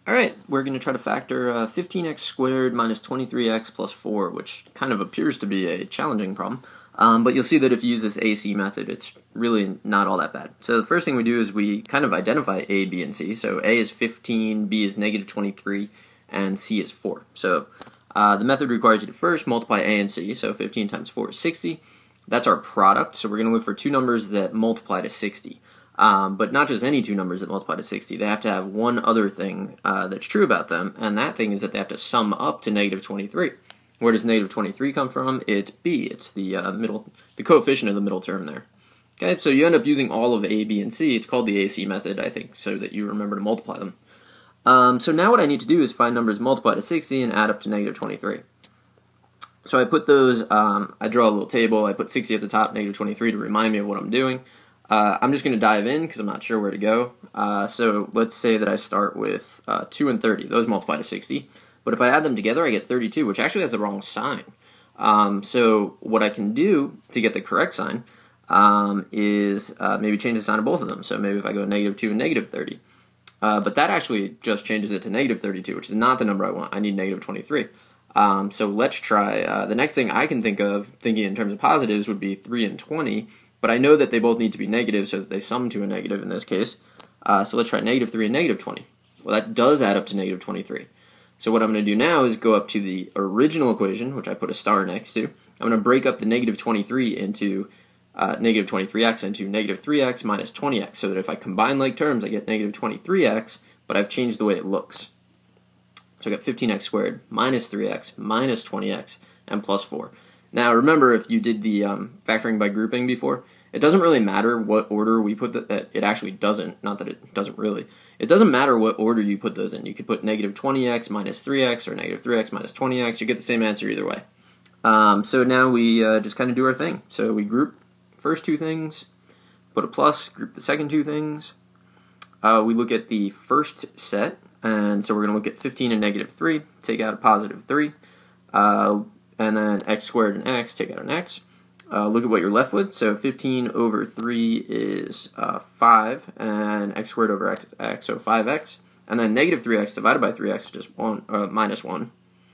Alright, we're going to try to factor 15x squared minus 23x plus 4, which kind of appears to be a challenging problem. But you'll see that if you use this AC method, it's really not all that bad. So the first thing we do is we kind of identify A, B, and C. So A is 15, B is negative 23, and C is 4. So the method requires you to first multiply A and C. So 15 times 4 is 60. That's our product. So we're going to look for two numbers that multiply to 60. But not just any two numbers that multiply to 60. They have to have one other thing that's true about them, and that thing is that they have to sum up to negative 23. Where does negative 23 come from? It's B. It's the coefficient of the middle term there. Okay, so you end up using all of A, B, and C. It's called the AC method, I think, so that you remember to multiply them. So now what I need to do is find numbers multiply to 60 and add up to negative 23. So I put those, I draw a little table, I put 60 at the top, negative 23 to remind me of what I'm doing. I'm just going to dive in because I'm not sure where to go. So let's say that I start with 2 and 30. Those multiply to 60. But if I add them together, I get 32, which actually has the wrong sign. So what I can do to get the correct sign is maybe change the sign of both of them. So maybe if I go negative 2 and negative 30. But that actually just changes it to negative 32, which is not the number I want. I need negative 23. So let's try. The next thing I can think of, thinking in terms of positives, would be 3 and 20. But I know that they both need to be negative, so that they sum to a negative in this case. So let's try negative 3 and negative 20. Well, that does add up to negative 23. So what I'm going to do now is go up to the original equation, which I put a star next to. I'm going to break up the negative 23 into negative 23x into negative 3x minus 20x, so that if I combine like terms, I get negative 23x, but I've changed the way it looks. So I got 15x squared minus 3x minus 20x and plus 4. Now remember, if you did the factoring by grouping before, it doesn't really matter what order we put that. It actually doesn't, not that it doesn't really. It doesn't matter what order you put those in. You could put negative 20x minus 3x or negative 3x minus 20x. You get the same answer either way. So now we just kind of do our thing. So we group first two things, put a plus, group the second two things. We look at the first set, and so we're going to look at 15 and negative 3, take out a positive 3. And then x squared and x, take out an x. Look at what you're left with. So 15 over 3 is 5, and x squared over x, so 5x. And then negative 3x divided by 3x is just minus 1.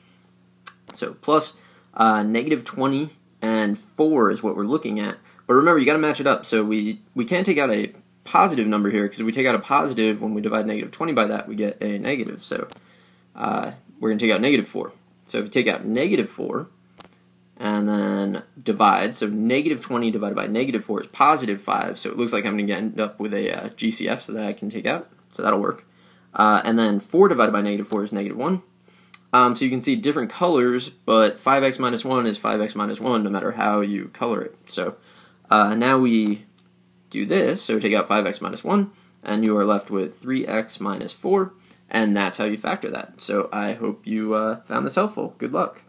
So plus negative 20 and 4 is what we're looking at. But remember, you got to match it up. So we can't take out a positive number here, because if we take out a positive, when we divide negative 20 by that, we get a negative. So we're going to take out negative 4. So if you take out negative 4, and then divide, so negative 20 divided by negative 4 is positive 5, so it looks like I'm going to end up with a GCF, so that I can take out, so that'll work. And then 4 divided by negative 4 is negative 1. So you can see different colors, but 5x minus 1 is 5x minus 1, no matter how you color it. So now we do this, so take out 5x minus 1, and you are left with 3x minus 4, and that's how you factor that. So I hope you found this helpful. Good luck.